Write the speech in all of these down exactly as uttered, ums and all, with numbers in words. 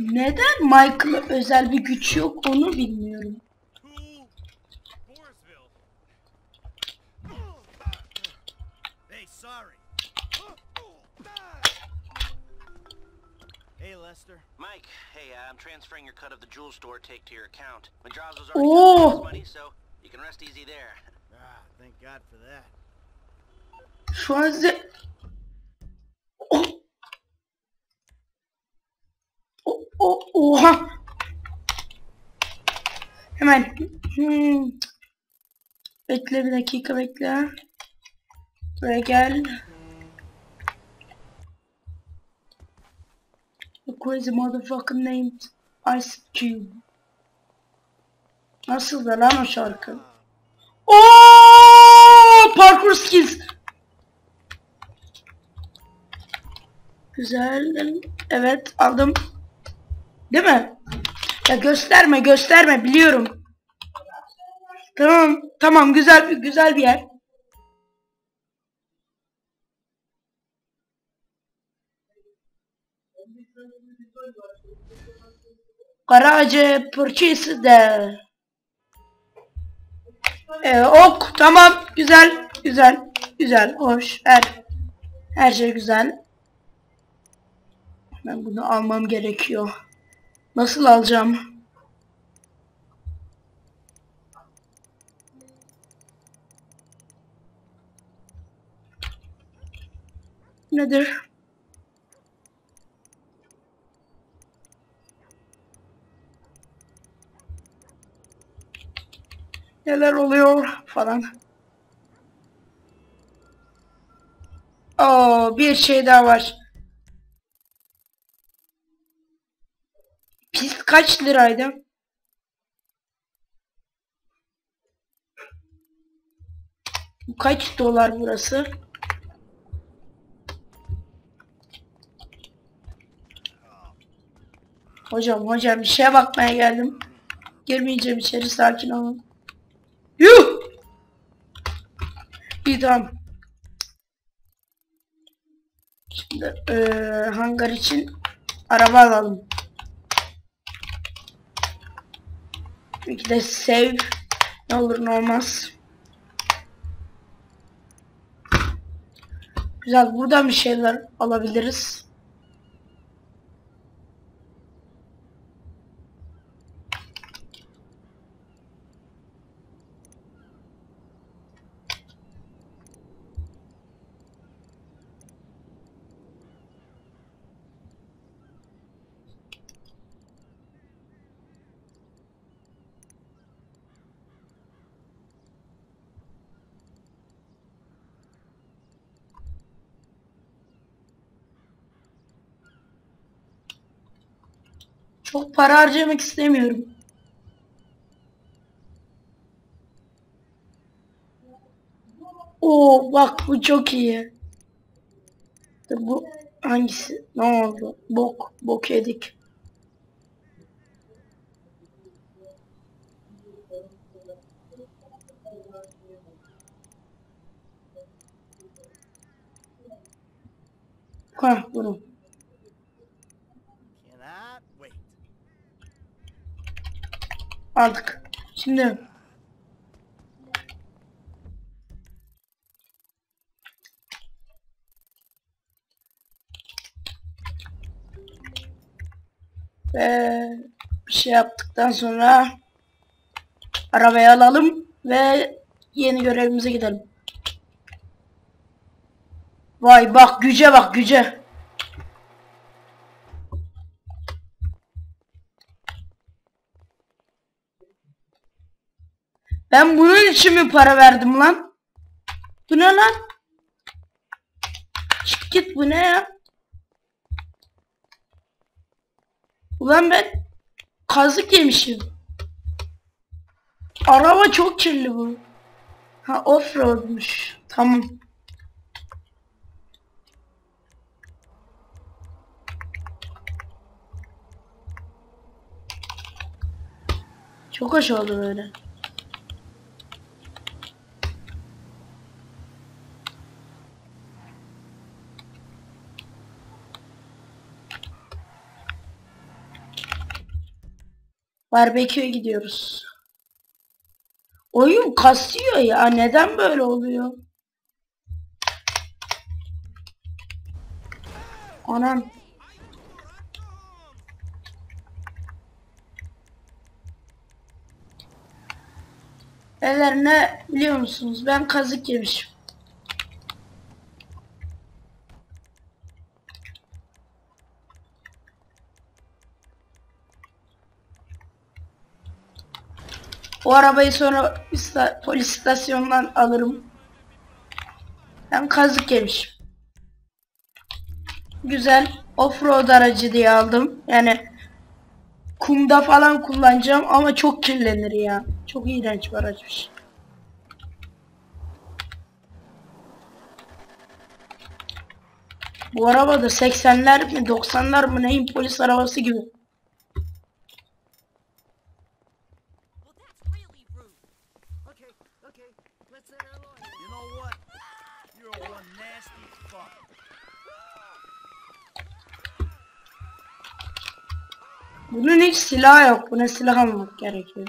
Neden Michael'a özel bir güç yok onu bilmiyorum. Hey Lester. Mike, hey, uh, I'm transferring your cut of the jewel store take to your account. Madrazo's already got his money, so you can rest easy there. Ah, thank God for that. Şu an size... Oh. Oh, oh, oha. Hemen. Hmm. Bekle bir dakika bekle. Buraya gel. The crazy motherfucker named Ice Cube. Nasıl da lan o şarkı? Ooo! Parkour skills. Güzel. Evet aldım. Değil mi? Ya gösterme gösterme biliyorum. Tamam tamam güzel bir güzel bir yer. Garage purchase de. Ee, ok tamam güzel güzel güzel hoş her her şey güzel. Ben bunu almam gerekiyor. Nasıl alacağım? Nedir? Neler oluyor falan. Oo, bir şey daha var. Pist kaç liraydı? Kaç dolar burası? Hocam hocam bir şeye bakmaya geldim. Girmeyeceğim içeri sakin olun. Yuh! İyi tamam. Şimdi ee, hangar için araba alalım. Peki de save ne olur ne olmaz. Güzel buradan bir şeyler alabiliriz. Çok para harcamak istemiyorum. Oo bak bu çok iyi. Bu hangisi? Ne oldu? Bok. Bok yedik. Ha bunu. Aldık. Şimdi ve bir şey yaptıktan sonra arabayı alalım ve yeni görevimize gidelim. Vay bak güce bak güce. Ben bunun için mi para verdim lan? Bu ne lan? Çık git bu ne ya? Ulan ben kazık yemişim. Araba çok kirli bu. Ha offroadmuş. Tamam. Çok hoş oldu böyle. Barbeküye gidiyoruz. Oyun kasıyor ya. Neden böyle oluyor? Anam. Beyler ne biliyor musunuz? Ben kazık yemişim. O arabayı sonra ista polis istasyonundan alırım. Ben kazık yemişim. Güzel offroad aracı diye aldım. Yani kumda falan kullanacağım ama çok kirlenir ya. Çok iğrenç bir araçmış. Bu araba da seksenler mi doksanlar mı neyin polis arabası gibi. Bunun hiç silahı yok. Buna silah almak gerekiyor.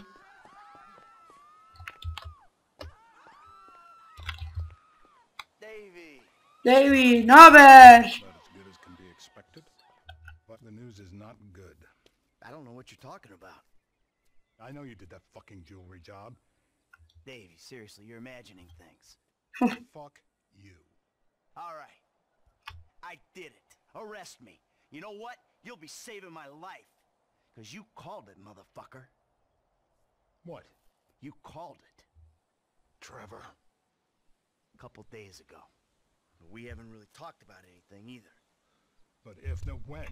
Davey. Davey, ne haber? I don't know what you're talking about. I know you did that fucking jewelry job. Davey, seriously, you're imagining things. Fuck you. All right. I did it. Arrest me. You know what? You'll be saving my life. Because you called it, motherfucker. What? You called it. Trevor. A couple days ago. But we haven't really talked about anything either. But if, no, when?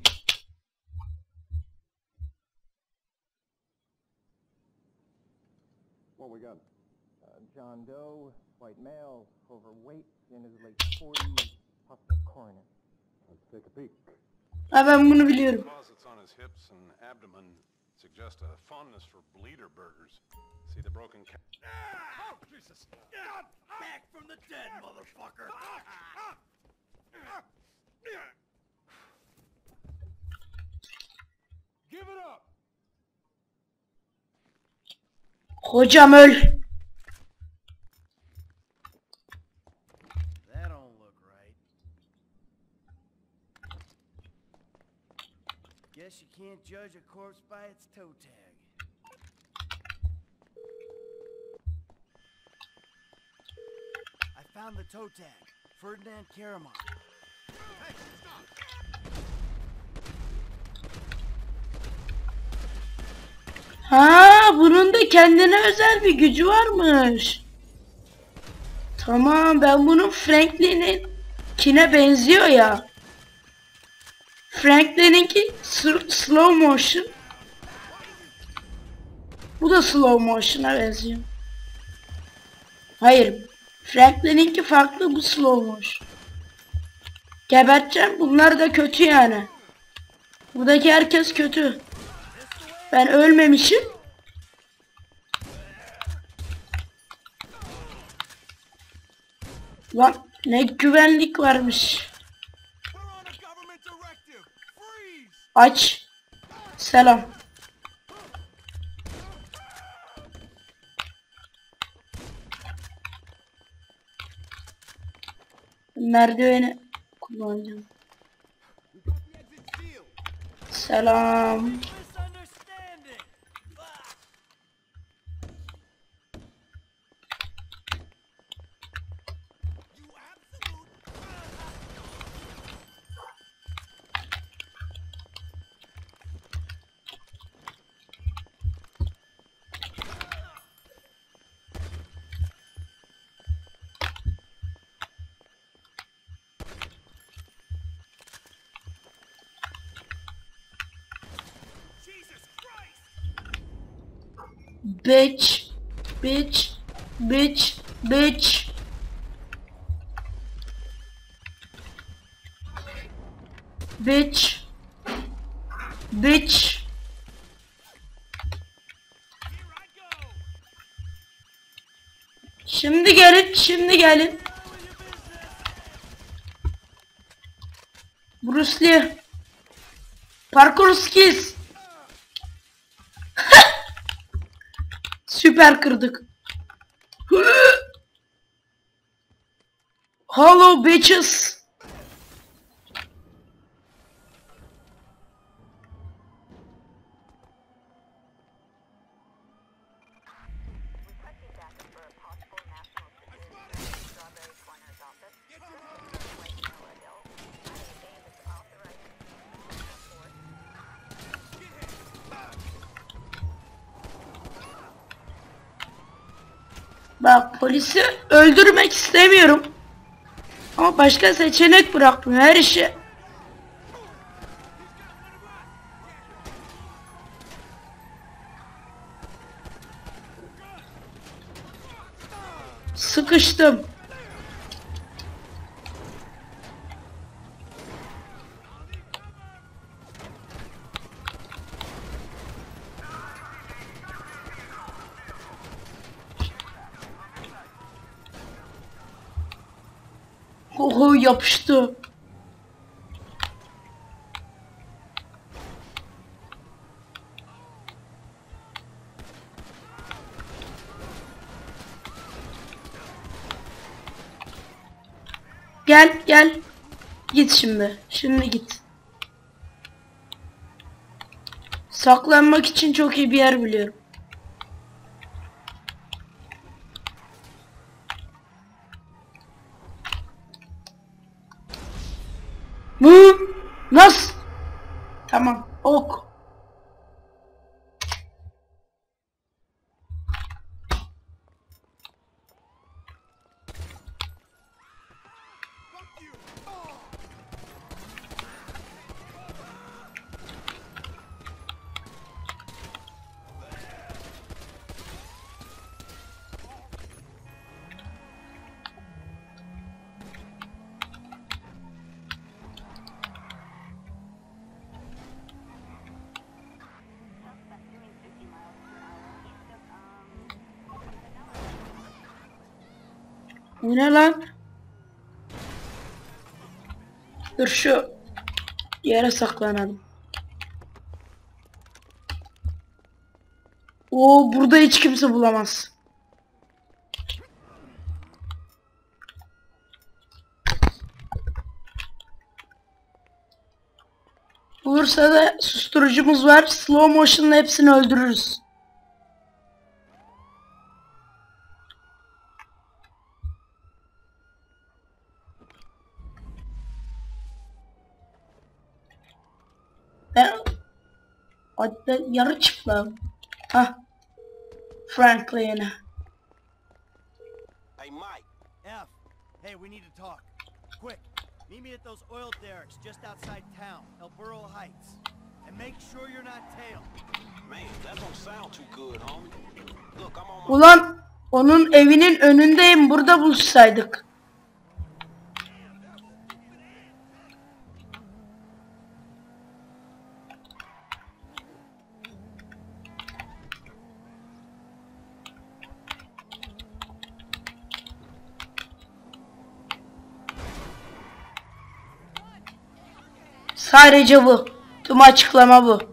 What we got? Uh, John Doe, white male, overweight, in his late forties, possible coroner. Let's take a peek. Ha, ben bunu biliyorum. Deposits on his hips and abdomen suggest a fondness for bleeder burgers. See the broken ca- Oh, Jesus! God, back from the dead, motherfucker! Give it up! Hocam öl. That don't look right. Guess you can't judge a corpse by its toe tag. I found the toe tag. Ferdinand Karaman. Hey, stop! Ha, bunun da kendine özel bir gücü varmış. Tamam, ben bunun Franklin'inkine benziyor ya. Franklin'inki slow motion. Bu da slow motion'a benziyor. Hayır, Franklin'inki farklı, bu slow motion. Geberteceğim, bunlar da kötü yani. Buradaki herkes kötü. Ben ölmemişim. Lan ne güvenlik varmış. Aç. Selam. Merdiveni kullanacağım. Selam. Bitch, bitch, bitch, bitch. Bitch, bitch. Şimdi gelin, şimdi gelin. Bruce Lee. Parkour skills. Süper kırdık. Hello bitches. Bak polisi öldürmek istemiyorum. Ama başka seçenek bırakmıyor her işi. Sıkıştım. Oho yapıştı. Gel gel. Git şimdi. Şimdi git. Saklanmak için çok iyi bir yer biliyorum. Bu nasıl? Tamam. Ok. Bu ne lan? Dur şu yere saklanalım. Oo burada hiç kimse bulamaz. Bulursa da susturucumuz var. Slow motion'la hepsini öldürürüz. Ben hatta yarı çıplağım. Hah. Franklin. Hey, Mike. F, hey, we need to talk. Quick, meet me at those oil derricks just outside town, El Burro Heights. And make sure you're not tailed. Man, that don't sound too good, homie. Look, I'm on my... Ulan onun evinin önündeyim. Burada buluşsaydık. Sadece bu. Tüm açıklama bu.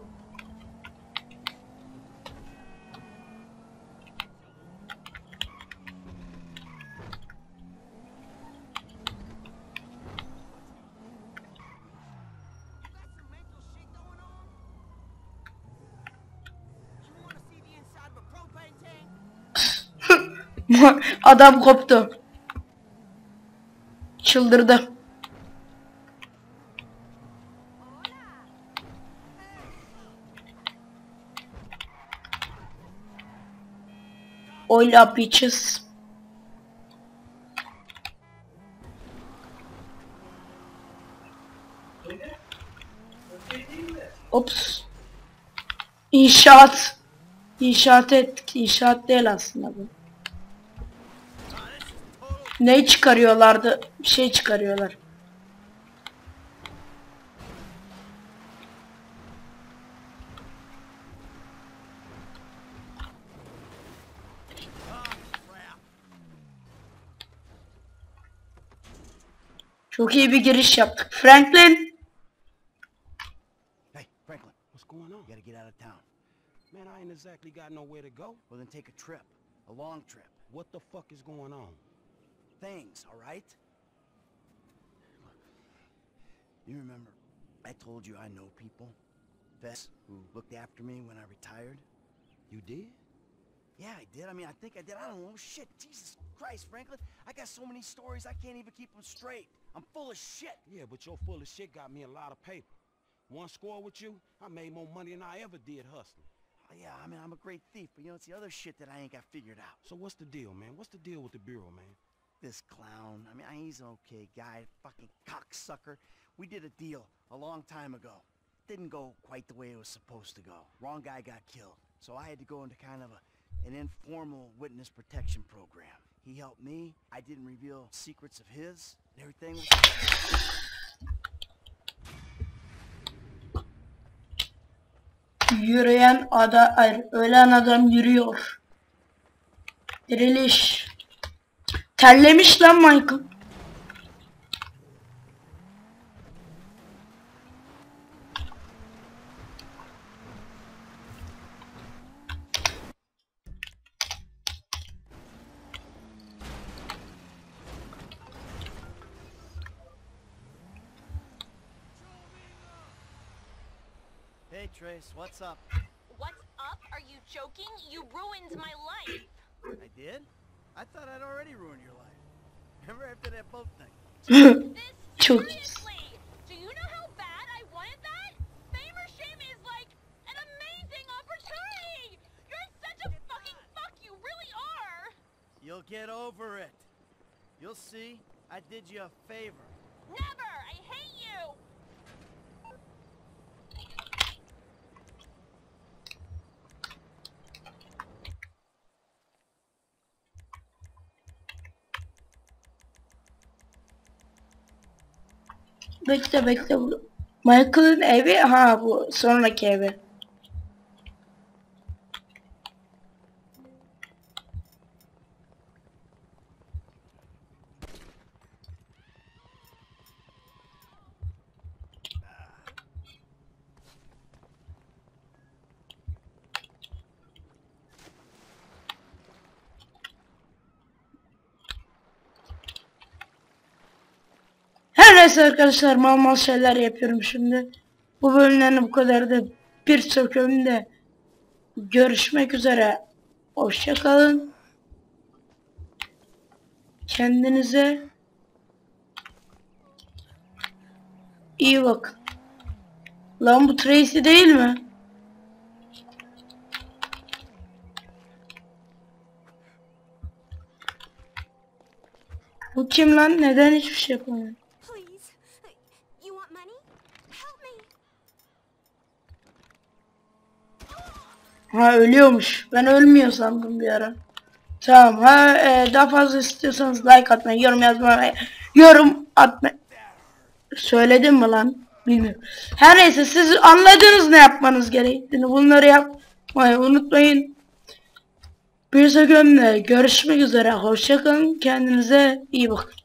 Adam koptu. Çıldırdı. Oil up bitches. Ops. İnşaat. İnşaat ettik. İnşaat değil aslında bu. Ne çıkarıyorlardı? Bir şey çıkarıyorlar. Çok iyi bir giriş yaptık. Franklin. Hey, Franklin, what's going on? You gotta get out of town. Man, I ain't exactly got nowhere to go. Well, then take a trip. A long trip. What the fuck is going on? Things, all right? You remember, I told you I know people, vets, who looked after me when I retired? You did? Yeah, I did. I mean, I think I did. I don't know. Shit, Jesus Christ, Franklin. I got so many stories, I can't even keep them straight. I'm full of shit. Yeah, but your full of shit got me a lot of paper. One score with you, I made more money than I ever did hustling. Oh, yeah, I mean, I'm a great thief, but you know, it's the other shit that I ain't got figured out. So what's the deal, man? What's the deal with the Bureau, man? This clown, I mean, he's an okay guy, fucking cocksucker. We did a deal a long time ago. Didn't go quite the way it was supposed to go. Wrong guy got killed. So I had to go into kind of a, an informal witness protection program. He helped me. I didn't reveal secrets of his. And everything was... Yürüyen ada, hayır, ölen adam yürüyor. Diriliş. Terlemiş lan Michael. Hey, Trace, what's up? What's up? Are you joking? You ruined my life. I did? I thought I'd already ruined your life. Remember after that boat thing? This, Çok. seriously, do you know how bad I wanted that? Fame or shame is like an amazing opportunity. You're such a fucking fuck, you really are. You'll get over it. You'll see. I did you a favor. Never. I hate you. Bekle bekle. Michael'ın evi, ha bu sonraki evi. Her neyse arkadaşlar, mal mal şeyler yapıyorum şimdi. Bu bölümlerin bu kadar da birçok bölümde görüşmek üzere. Hoşça kalın. Kendinize iyi bakın. Lan bu Tracy değil mi? Bu kim lan? Neden hiçbir şey yapamıyor? Please. You want money? Help me. Ha, ölüyormuş. Ben ölmüyor sandım bir ara. Tamam. Ha, e, daha fazla istiyorsanız like atmayı, yorum yazmayı, yorum atmayı. Söyledim mi lan? Bilmiyorum. Her neyse, siz anladınız ne yapmanız gerektiğini. Bunları yapmayı unutmayın. Bir sonraki bölümde görüşmek üzere. Hoşça kalın. Kendinize iyi bakın.